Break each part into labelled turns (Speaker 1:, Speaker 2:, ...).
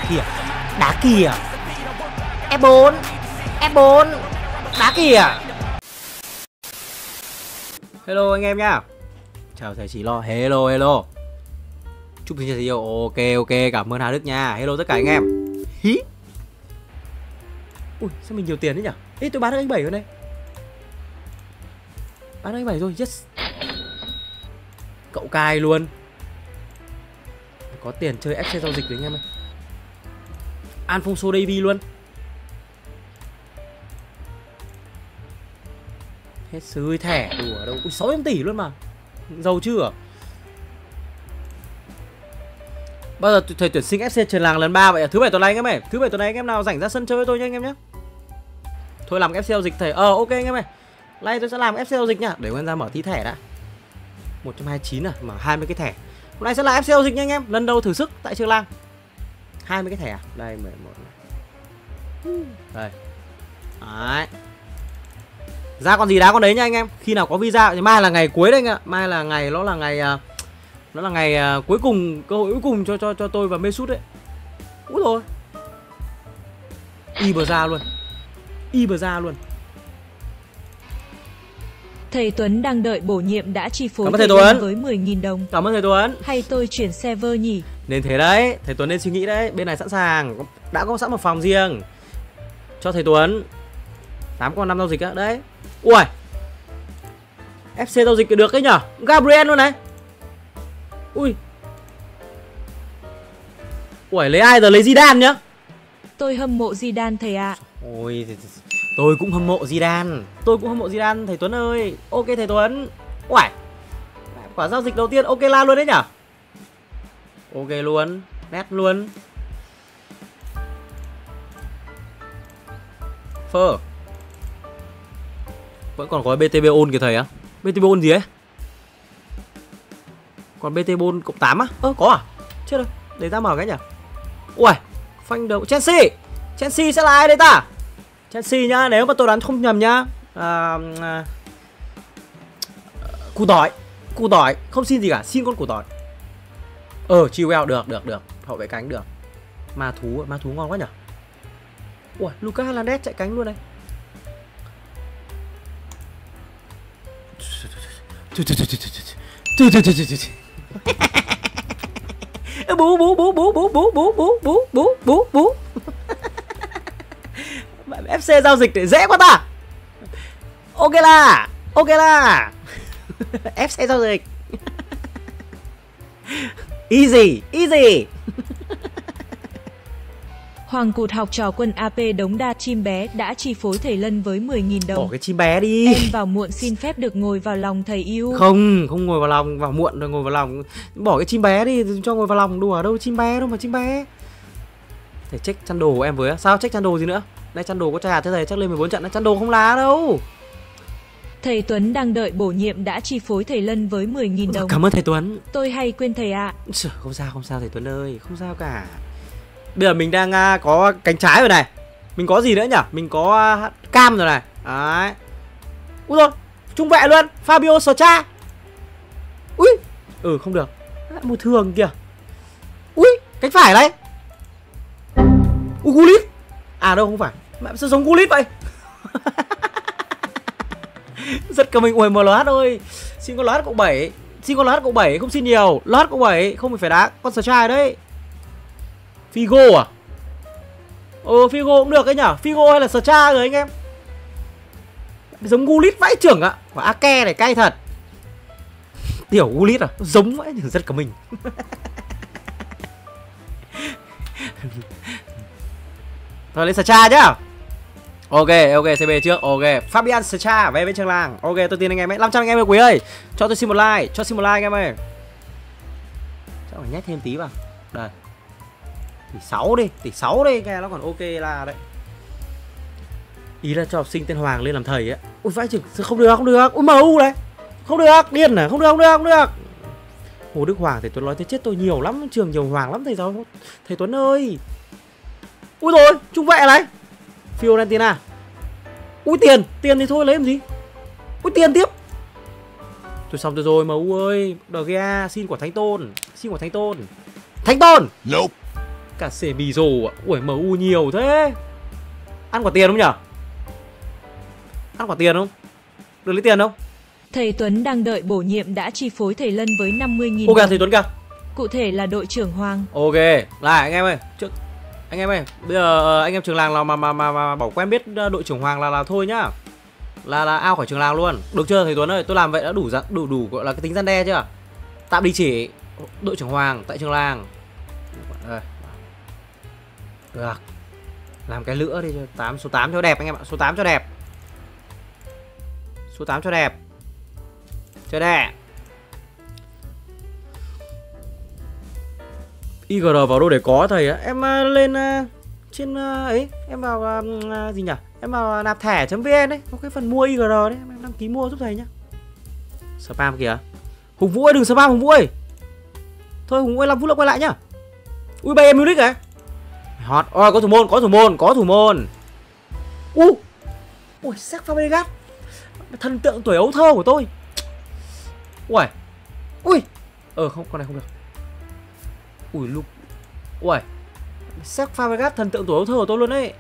Speaker 1: kìa. Đá kìa. F4. F4. Đá kìa. Hello anh em nhá. Chào thầy Chí Lo. Hello hello. Chúc sinh nhật thầy yêu. Ok ok, cảm ơn Hà Đức nha. Hello tất cả anh em. Hí. Ui, sao mình nhiều tiền đấy nhỉ? Ê, tôi bán được anh 7 rồi này. Bán được anh 7 rồi, yes. Cậu cai luôn. Có tiền chơi FC giao dịch với anh em ơi. Alphonso Davies luôn. Hết sới thẻ đùa đâu. Ui, 600 tỷ luôn mà. Giàu chưa? Bao giờ thầy tuyển sinh FC Trường Làng lần 3 vậy à? Thứ bảy tuần này anh em ơi. Thứ bảy tuần này anh em nào rảnh ra sân chơi với tôi nha anh em nhé. Thôi làm FC giao dịch thầy. Ok anh em ơi. Nay tôi sẽ làm FC giao dịch nha. Để em ra mở tí thẻ đã. 129 à, mở 20 cái thẻ. Hôm nay sẽ là FC giao dịch nha anh em. Lần đầu thử sức tại Trường Làng. 20 cái thẻ à? Đây 11 này. Đây. Đấy. Ra con gì đá con đấy nha anh em. Khi nào có visa thì mai là ngày cuối đấy anh ạ. Mai là ngày nó là ngày cuối cùng, cơ hội cuối cùng cho tôi và Mesut đấy. Úi rồi. Ibra luôn. Ibra luôn.
Speaker 2: Thầy Tuấn đang đợi bổ nhiệm đã chi phối
Speaker 1: thầy Tuấn
Speaker 2: với 10.000 đồng.
Speaker 1: Cảm ơn thầy Tuấn.
Speaker 2: Hay tôi chuyển server nhỉ?
Speaker 1: Nên thế đấy, thầy Tuấn nên suy nghĩ đấy. Bên này sẵn sàng, đã có sẵn một phòng riêng cho thầy Tuấn. 8 con 5 giao dịch á, đấy. Ui, FC giao dịch được đấy nhở. Gabriel luôn này. Ui. Ui, lấy ai giờ? Lấy Zidane nhá.
Speaker 2: Tôi hâm mộ Zidane thầy ạ.
Speaker 1: Ôi, tôi cũng hâm mộ Zidane. Tôi cũng hâm mộ Zidane thầy Tuấn ơi. Ok thầy Tuấn. Ui, quả giao dịch đầu tiên ok la luôn đấy nhở. Ok luôn, nét luôn. Phơ. Vẫn còn có BTB ôn kìa thầy á. BTB ôn gì ấy? Còn BTB ôn cộng 8 á? Có à? Chết rồi, để ra mở cái nhỉ. Ui, phanh đầu Chelsea. Chelsea sẽ là ai đây ta? Chelsea nhá, nếu mà tôi đoán không nhầm nhá. Củ tỏi. Củ tỏi, không xin gì cả, xin con củ tỏi. Chilwell được. Hậu vệ cánh được. Ma thú ngon quá nhỉ. Ui, Lucas Hernandez chạy cánh luôn đây. Bú. FC giao dịch để dễ quá ta. Ok là FC giao dịch. Easy.
Speaker 2: Hoàng Cụt học trò quân AP Đống Đa chim bé đã chi phối thầy Lân với 10.000 đồng.
Speaker 1: Bỏ cái chim bé đi.
Speaker 2: Em vào muộn xin phép được ngồi vào lòng thầy yêu.
Speaker 1: Không ngồi vào lòng, vào muộn rồi ngồi vào lòng. Bỏ cái chim bé đi, cho ngồi vào lòng. Đùa đâu chim bé đâu mà chim bé. Thầy check chăn đồ của em với. Sao check chăn đồ gì nữa? Đây chăn đồ có trà thế thầy chắc lên 14 trận. Chăn đồ không lá đâu.
Speaker 2: Thầy Tuấn đang đợi bổ nhiệm đã chi phối thầy Lân với 10.000 đồng.
Speaker 1: Cảm ơn thầy Tuấn.
Speaker 2: Tôi hay quên thầy ạ.
Speaker 1: Không sao thầy Tuấn ơi, không sao cả. Bây giờ mình đang có cánh trái rồi này. Mình có gì nữa nhỉ? Mình có cam rồi này. Đấy. Úi rồi, trung vệ luôn, Fabio Scha. Ui. Không được. Một thường kìa. Ui, cánh phải đấy. Gullit. Đâu không phải. Mẹ sao giống Gullit vậy? Rất cả mình. Ui, MLH ơi. Xin con LH cộng 7. Xin con LH cộng 7, không xin nhiều. LH cộng 7, không phải đá. Con Scha đấy. Figo à? Figo cũng được ấy nhở. Figo hay là Scha rồi anh em. Giống Gullit vãi trưởng ạ. Quả Ake này cay thật. Tiểu Gullit à? Giống vãi, rất cả mình. Thôi lấy Scha nhá. Ok CB trước. Ok Fabian Scha về với Trường Làng. Ok tôi tin anh em ấy. 500 anh em ơi quý ơi. Cho tôi xin một like. Cho xin một like anh em ơi. Chắc phải nhét thêm tí vào. Đây. Tỷ 6 đi, nghe nó còn ok là đấy. Ý là cho học sinh tên Hoàng lên làm thầy ấy. Ui vãi chừng, không được. Ui MU này. Không được, điên à, không được. Hồ Đức Hoàng thầy Tuấn nói thế chết tôi nhiều lắm, trường nhiều Hoàng lắm thầy Tuấn ơi. Ui rồi, trung vệ này. Fiorentina. Ui tiền thì thôi lấy làm gì. Ui tiền tiếp. Tôi xong rồi MU ơi. De Gea xin quả Thánh Tôn. Thánh Tôn. Nope. Cả xề mì rồ ạ. Ui MU nhiều thế. Ăn quả tiền không nhở? Ăn quả tiền không? Được lấy tiền không?
Speaker 2: Thầy Tuấn đang đợi bổ nhiệm đã chi phối thầy Lân với 50.000
Speaker 1: Ok
Speaker 2: đồng.
Speaker 1: thầy Tuấn kìa.
Speaker 2: Cụ thể là đội trưởng Hoàng.
Speaker 1: Ok, lại anh em ơi, trước anh em ơi, bây giờ anh em trường làng nào mà bảo quen biết đội trưởng Hoàng là thôi nhá. Là ao khỏi trường làng luôn. Được chưa thầy Tuấn ơi? Tôi làm vậy đã đủ gọi là cái tính răn đe chưa? Tạm địa chỉ đội trưởng Hoàng tại trường làng. Đây. Được. Làm cái lửa đi cho số 8 cho đẹp anh em ạ, số 8 cho đẹp. Số 8 cho đẹp. Chơi đẹp. IGR vào đâu để có thầy á? Em lên trên ấy, em vào gì nhỉ? Em vào nạp thẻ.vn đấy, có cái phần mua IGR đấy, em đăng ký mua giúp thầy nhá. Spam kìa. Hùng Vũ ơi đừng spam Hùng Vũ ơi. Thôi Hùng Vũ ơi 5 phút nữa quay lại nhá. Ui Bayern Munich à? Hot. Ôi có thủ môn. Ui Sepp Fabregas. Thần tượng tuổi ấu thơ của tôi. Ui. Không, con này không được. Ui lúc. Ui. Sepp Fabregas thần tượng tuổi ấu thơ của tôi luôn đấy.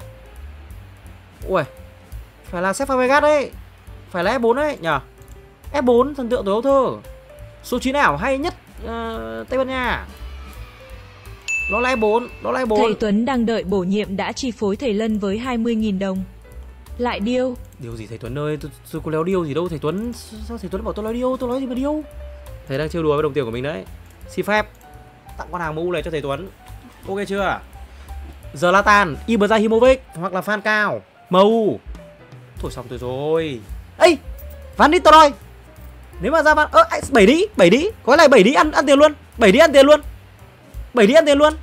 Speaker 1: Ui. Phải là Sepp Fabregas đấy. Phải là F4 đấy nhờ. F4 thần tượng tuổi ấu thơ. Số 9 ảo hay nhất Tây Ban Nha. Đó là F4.
Speaker 2: Thầy Tuấn đang đợi bổ nhiệm đã chi phối thầy Lân với 20.000 đồng. Lại điêu.
Speaker 1: Điều gì thầy Tuấn ơi, tôi có léo điêu gì đâu thầy Tuấn. Sao thầy Tuấn bảo tôi nói điêu, tôi nói gì mà điêu. Thầy đang trêu đùa với đồng tiền của mình đấy. Xin phép tặng con hàng MU này cho thầy Tuấn. Ok chưa? Zlatan, Ibrahimovic hoặc là Falcao, MU. Thôi xong tôi rồi. Ê, Van Nistelrooy. Nếu mà ra Van 7 đi, gói này 7 đi ăn tiền luôn. 7 đi ăn tiền luôn.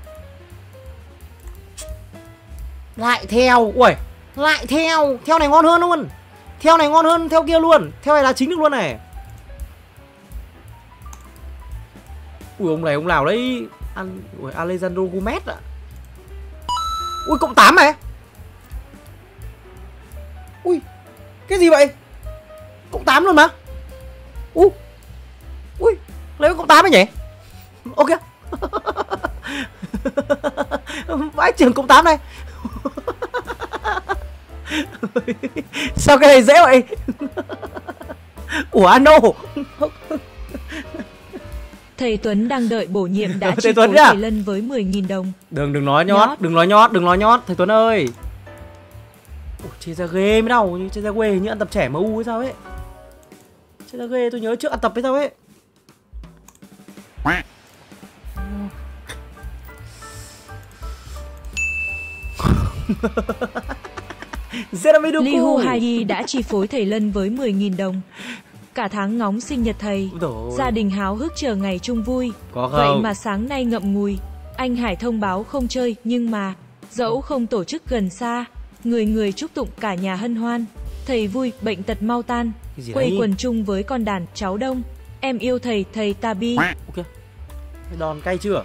Speaker 1: Lại theo. Ui, lại theo này ngon hơn luôn. Theo này ngon hơn theo kia luôn. Theo này là chính được luôn này. Ui ông này ông nào đấy. Ui Alejandro Gomez ạ. Ui cộng 8 này. Ui cái gì vậy? Cộng 8 luôn mà. Ui lấy cộng 8 ấy nhỉ? Ok. Vãi trường cộng 8 này. Sao cái này dễ vậy? Ủa ano.
Speaker 2: Thầy Tuấn đang đợi bổ nhiệm đã chi phối thầy Lân với 10.000 đồng.
Speaker 1: Đừng nói nhót thầy Tuấn ơi. Ủa, chơi ra ghê mới đâu, chơi ra ghê như ăn tập trẻ MU hay sao ấy. Chơi ra ghê tôi nhớ trước ăn tập hay sao ấy.
Speaker 2: Lee Hu Hai đã chi phối thầy Lân với 10.000 đồng. Cả tháng ngóng sinh nhật thầy, gia đình háo hức chờ ngày chung vui. Vậy mà sáng nay ngậm ngùi, anh Hải thông báo không chơi, nhưng mà dẫu không tổ chức gần xa, người chúc tụng cả nhà hân hoan. Thầy vui, bệnh tật mau tan, quây quần chung với con đàn cháu đông. Em yêu thầy, thầy Tabi.
Speaker 1: Ok, đòn cay chưa?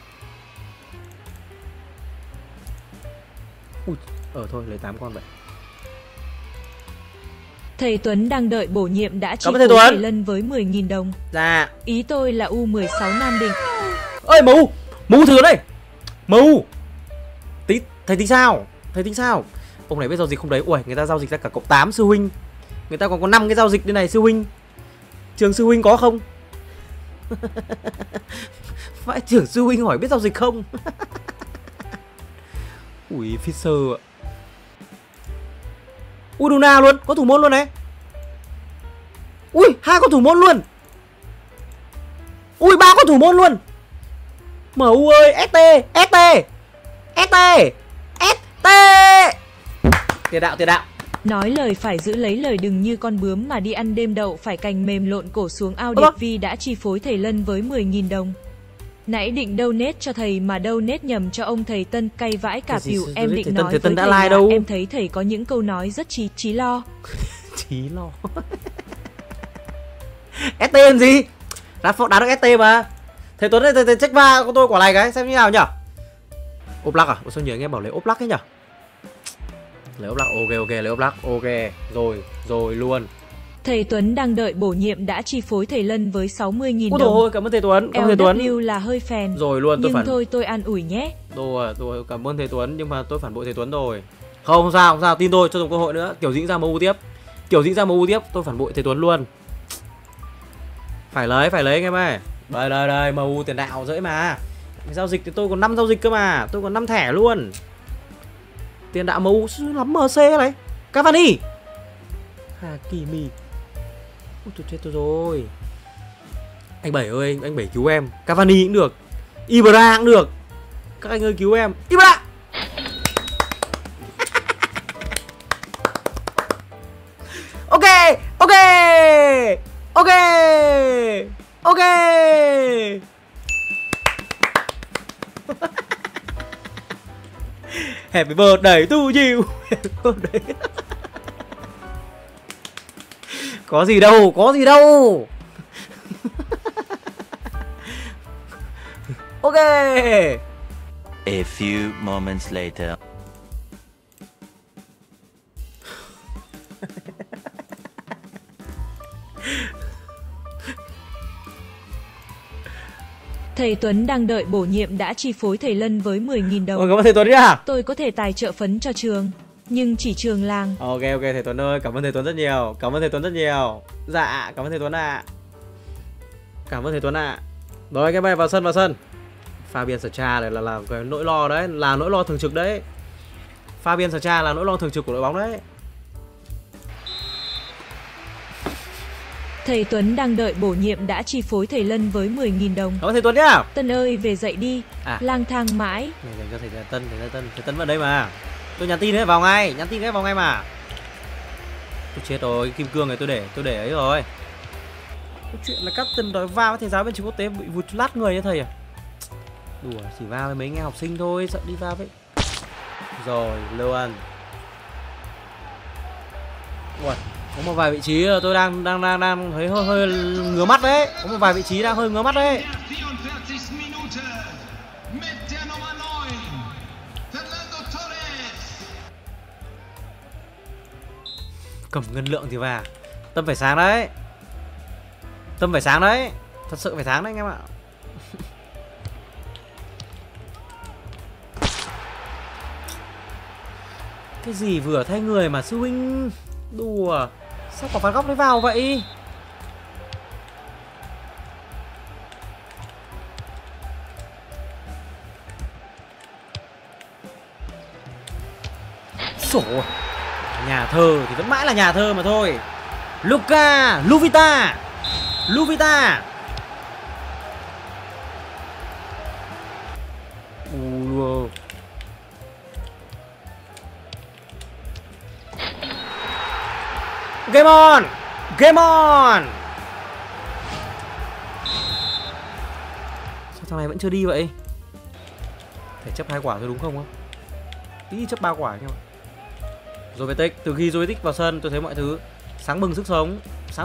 Speaker 1: Ui, thôi lấy 8 con vậy.
Speaker 2: Thầy Tuấn đang đợi bổ nhiệm đã chi phối thầy Lân với 10.000 đồng.
Speaker 1: Dạ.
Speaker 2: Ý tôi là U16 Nam Định.
Speaker 1: Ơi MU thừa đây. MU. Thầy tính sao? Ông này biết giao dịch không đấy? Ui, người ta giao dịch ra cả cộng 8 sư huynh. Người ta còn có 5 cái giao dịch đây này sư huynh. Trường sư huynh có không? Phải trưởng sư huynh hỏi biết giao dịch không? Ui Fischer ạ. Ui Duna luôn, có thủ môn luôn này. Ui 2 con thủ môn luôn. Ui 3 con thủ môn luôn. MU ơi, ST. Tiền đạo.
Speaker 2: Nói lời phải giữ lấy lời, đừng như con bướm mà đi ăn đêm đậu phải cành mềm lộn cổ xuống ao. Điệp Vi đã chi phối thầy Lân với 10.000 đồng. Nãy định donate cho thầy mà donate nhầm cho ông thầy Tân, cay vãi cả piu. Em định nói với thầy là em thấy thầy có những câu nói rất chí lo.
Speaker 1: Chí lo. ST làm gì? Rashford đá được ST mà. Thầy Tuấn ơi, thầy check va của tôi quả này cái xem như nào nhỉ? Oblak à? Ủa sao nhiều anh em bảo lấy Oblak ấy nhỉ? Lấy Oblak, ok, lấy Oblak, ok. Rồi luôn.
Speaker 2: Thầy Tuấn đang đợi bổ nhiệm đã chi phối thầy Lân với 60.000 đồng.
Speaker 1: Ôi, cảm ơn thầy Tuấn, cảm ơn thầy Tuấn.
Speaker 2: LW là hơi phèn.
Speaker 1: Rồi luôn,
Speaker 2: nhưng thôi tôi an ủi nhé.
Speaker 1: Rồi, cảm ơn thầy Tuấn, nhưng mà tôi phản bội thầy Tuấn rồi. Không sao, tin tôi, cho dùng cơ hội nữa. Kiểu diễn ra MU tiếp. Tôi phản bội thầy Tuấn luôn. Phải lấy anh em ơi. Đây, MU tiền đạo dễ mà. Giao dịch thì tôi còn 5 giao dịch cơ mà, tôi còn 5 thẻ luôn. Tiền đạo MU lắm MC này. Cavani. Hakimi. Ôi tôi chết tôi rồi. Anh Bảy ơi, anh Bảy cứu em. Cavani cũng được, Ibra cũng được. Các anh ơi cứu em. Ibra. Ok. Happy birthday to you. Có gì đâu. Ok.
Speaker 3: A few moments later.
Speaker 2: Thầy Tuấn đang đợi bổ nhiệm đã chi phối thầy Lân với 10.000 đồng.
Speaker 1: Cảm ơn thầy Tuấn nhá.
Speaker 2: Tôi có thể tài trợ phấn cho trường, nhưng chỉ trường làng.
Speaker 1: Ok thầy Tuấn ơi, cảm ơn thầy Tuấn rất nhiều. Dạ, cảm ơn thầy Tuấn ạ. Rồi cái bài vào sân. Fabian Scha này là cái nỗi lo đấy, là nỗi lo thường trực đấy. Fabian Scha là nỗi lo thường trực của đội bóng đấy.
Speaker 2: Thầy Tuấn đang đợi bổ nhiệm đã chi phối thầy Lân với 10.000 đồng.
Speaker 1: Cảm ơn thầy Tuấn nhá.
Speaker 2: Tân ơi về dậy đi. Lang thang mãi.
Speaker 1: Này dành cho thầy Tân vào đây mà. Tôi nhắn tin đấy vào ngay, mà. Tôi chết rồi, kim cương này tôi để ấy rồi. Câu chuyện là các từng đòi va với thầy giáo bên trường quốc tế bị vụt lát người như thầy à? Đùa, chỉ va với mấy anh em học sinh thôi, sợ đi va với. Rồi, luôn. Ui, có một vài vị trí tôi đang thấy hơi ngứa mắt đấy. Cầm ngân lượng thì vào. Tâm phải sáng đấy. Thật sự phải sáng đấy anh em ạ. Cái gì vừa thay người mà sư huynh. Đùa. Sao quả phạt góc đấy vào vậy? Sổ. Nhà thơ thì vẫn mãi là nhà thơ mà thôi. Luca Luvita. Game on. Sao thằng này vẫn chưa đi vậy? Phải chấp 2 quả thôi đúng không? Tí chấp 3 quả nhưng mà. Jovetic, từ khi Jovetic vào sân tôi thấy mọi thứ sáng bừng sức sống.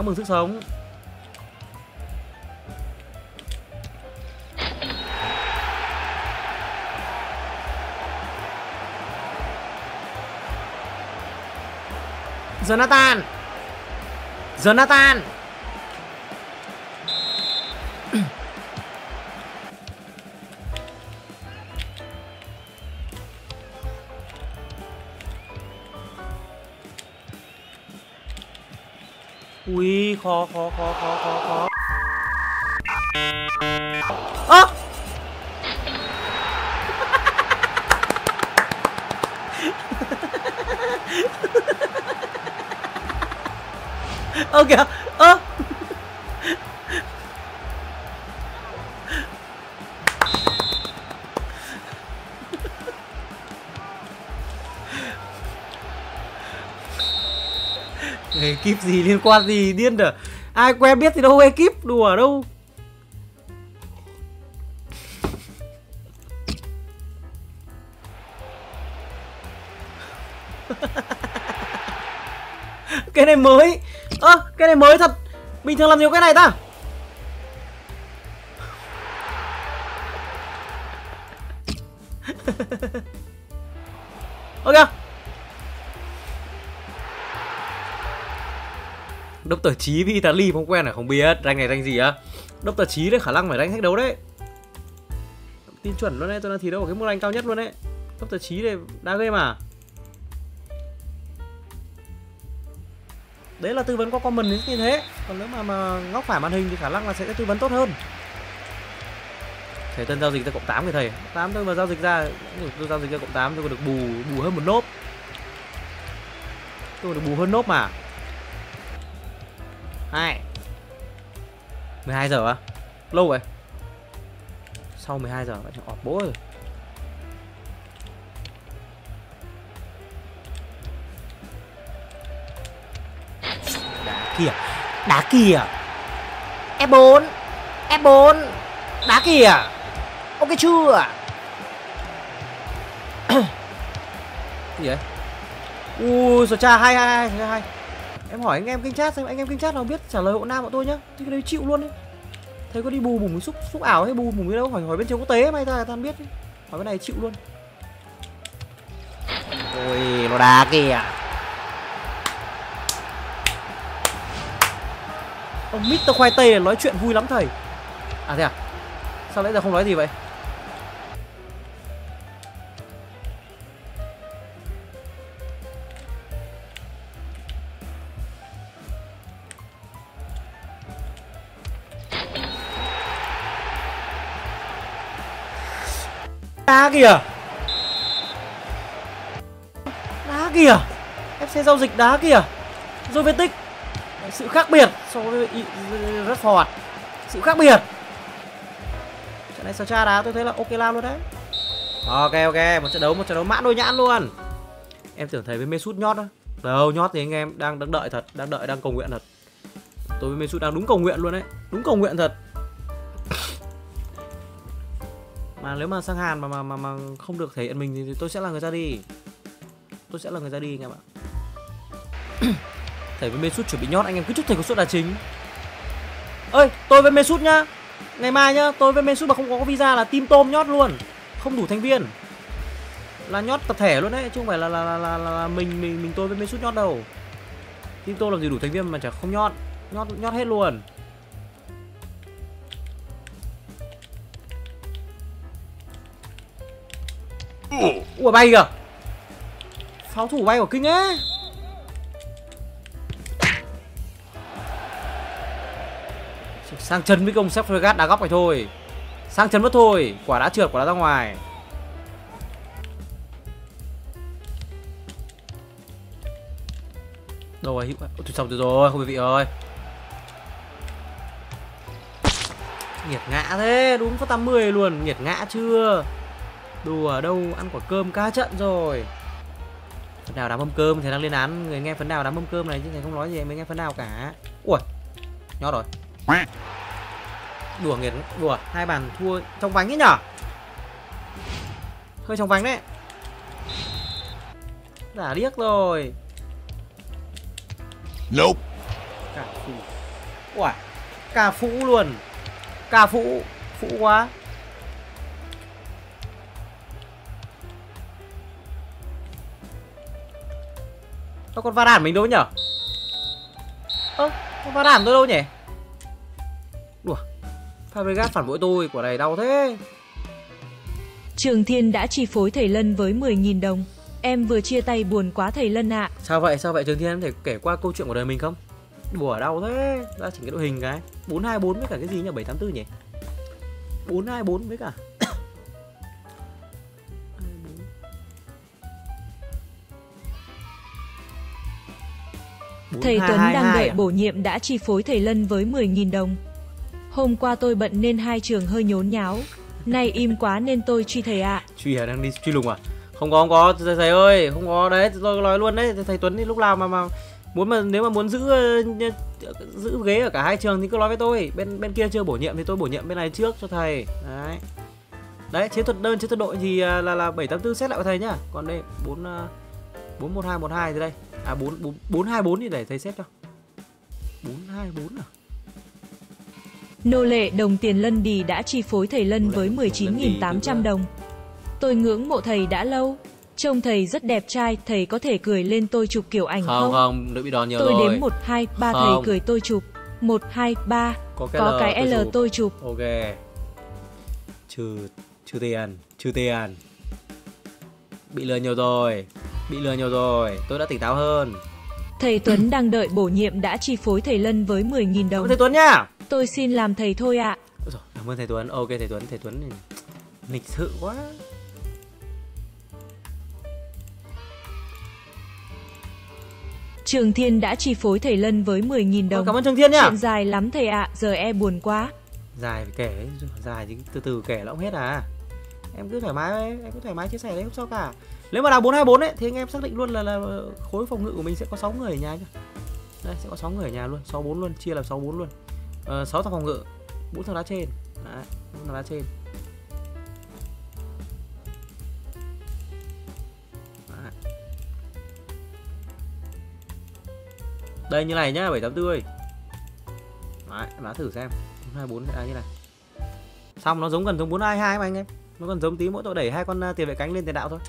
Speaker 1: Jonathan. Ui, khó. Ơ. Ơ kìa. Ơ. Ekip gì liên quan gì điên rồi. Ai quen biết thì đâu ekip, đùa đâu. Cái này mới. Cái này mới thật. Bình thường làm nhiều cái này ta. Dr. Chí với Italy không quen à? Không biết. Rank này rank gì á? Dr. Chí đấy khả năng phải rank thách đấu đấy. Tin chuẩn luôn đấy, tôi đang thi đấu ở cái mức rank cao nhất luôn đấy. Dr. Chí này đá game mà. Đấy là tư vấn qua comment như thế. Còn nếu mà ngóc phải màn hình thì khả năng là sẽ tư vấn tốt hơn. Thầy Tân giao dịch ra cộng 8 kìa thầy. 8 tôi mà giao dịch ra, tôi giao dịch ra cộng 8 tôi còn được bù hơn một nốt. Tôi còn được bù hơn nốt mà. 12 giờ á? Lâu vậy. Sau 12 giờ bạn ọp bố rồi. Đá kìa. F4. Đá kìa. Ok chưa? Gì vậy? Sở cha 222. Em hỏi anh em kênh chat xem anh em kênh chat nào biết trả lời hộ nam bọn tôi nhá. Thì cái đấy chịu luôn đi. Thấy có đi bù bùng xúc ảo hay bù bùng gì đâu, hỏi bên trường quốc tế may ta biết đi. Hỏi cái này chịu luôn. Ôi nó đá kìa. Ông Mr. Khoai Tây nói chuyện vui lắm thầy. À thế à? Sao nãy giờ không nói gì vậy? Đá kìa. FC giao dịch đá kìa. Jovetic. Sự khác biệt so với Rashford. Sự khác biệt. Trận này Sacha đá tôi thấy là ok la luôn đấy. Ok, một trận đấu mãn đôi nhãn luôn. Em tưởng thầy với Mesut nhót đó. Đâu, nhót thì anh em đang đợi thật, đang cầu nguyện thật. Tôi với Mesut đang đúng cầu nguyện luôn đấy. Đúng cầu nguyện thật. Mà nếu mà sang Hàn mà không được thể hiện mình thì tôi sẽ là người ra đi. Anh em ạ. Thầy với Mesut chuẩn bị nhót, anh em cứ chúc thầy có suất đá chính. Ơi, tôi với Mesut nhá. Ngày mai nhá, tôi với Mesut mà không có visa là team tôm nhót luôn. Không đủ thành viên. Là nhót tập thể luôn đấy, chứ không phải là mình tôi với Mesut nhót đâu. Team tôm làm gì đủ thành viên mà chả không nhót. Nhót hết luôn. Ủa bay kìa. Pháo thủ bay của kinh ấy. Sang chân với công xếp Fregat đá góc này thôi. Sang chân mất thôi. Quả đã trượt, quả đã ra ngoài. Đâu rồi? Thôi xong rồi, không quý vị ơi. Nghiệt ngã thế, đúng có 80 luôn. Nghiệt ngã chưa? Đùa đâu, ăn quả cơm cá trận rồi. Phần nào đám mâm cơm thầy đang lên án người nghe phần nào đám mâm cơm này chứ thầy không nói gì mới nghe phần nào cả. Ui, nhót rồi. Đùa nghiệt, đùa, hai bàn thua trong vánh ấy nhở? Hơi trong vánh đấy. Giả điếc rồi.
Speaker 3: Nope.
Speaker 1: Cả phụ. Ui, cả phụ luôn. Cả phụ, phụ quá. Con va đản mình đâu nhở? Con va đản tôi đâu nhỉ? Đùa, Fabregas phản bội tôi, quả này đau thế.
Speaker 2: Trường Thiên đã chi phối thầy Lân với 10.000 đồng. Em vừa chia tay buồn quá thầy Lân ạ.
Speaker 1: Sao vậy Trường Thiên, em thể kể qua câu chuyện của đời mình không? Đùa đau thế, ra chỉnh cái đội hình cái 424 với cả cái gì nhỉ? 784 nhỉ? 424 với cả
Speaker 2: Thầy Tuấn đang đợi bổ nhiệm đã chi phối thầy Lân với 10.000 đồng. Hôm qua tôi bận nên hai trường hơi nhốn nháo. Nay im quá nên tôi truy thầy ạ.
Speaker 1: Truy à? Đang đi truy lùng à? Không có thầy ơi, không có đấy, tôi nói luôn đấy. Thầy Tuấn đi lúc nào mà nếu mà muốn giữ ghế ở cả hai trường thì cứ nói với tôi. Bên kia chưa bổ nhiệm thì tôi bổ nhiệm bên này trước cho thầy. Đấy, chiến thuật đơn chiến thuật đội thì là 784 xét lại với thầy nhá. Còn đây 41212 thì đây. À 424 thì để thầy xếp cho. 424 à?
Speaker 2: Nô lệ đồng tiền Lân Đì đã chi phối thầy Lân với 19.800 đồng. Tôi ngưỡng mộ thầy đã lâu. Trông thầy rất đẹp trai, thầy có thể cười lên tôi chụp kiểu ảnh không?
Speaker 1: Không, nữ bị đòn nhiều
Speaker 2: tôi
Speaker 1: rồi.
Speaker 2: Tôi đếm 1, 2, 3 thầy cười tôi chụp. 1, 2, 3. Có cái L tôi chụp.
Speaker 1: Ok. Trừ tiền. Bị lừa nhiều rồi. Tôi đã tỉnh táo hơn.
Speaker 2: Thầy Tuấn đang đợi bổ nhiệm đã chi phối thầy Lân với 10.000 đồng.
Speaker 1: Thầy Tuấn nhá.
Speaker 2: Tôi xin làm thầy thôi ạ.
Speaker 1: Cảm ơn thầy Tuấn. Ok thầy Tuấn lịch sự quá.
Speaker 2: Trường Thiên đã chi phối thầy Lân với 10.000 đồng.
Speaker 1: Cảm ơn Trường Thiên nhá.
Speaker 2: Chuyện dài lắm thầy ạ, giờ buồn quá.
Speaker 1: Dài phải kể, dài thì từ từ kể nó cũng hết à. Em cứ thoải mái chia sẻ đấy, không sao cả. Nếu mà đào 4-2-4 ấy thì anh em xác định luôn là khối phòng ngự của mình sẽ có 6 người ở nhà nhá. Đây sẽ có 6 người ở nhà luôn, 6-4 luôn, chia làm 6-4 luôn. 6 thằng phòng ngự, 4 thằng đá trên. Đấy, 4 thằng đá trên. Đấy. Đây như này nhá, 784 ơi. Đấy, em đã thử xem. 4-2-4 sẽ như này. Xong nó gần giống 4-2-2 mà anh em. Nó còn giống tí mỗi tội đẩy 2 con tiền vệ cánh lên tiền đạo thôi.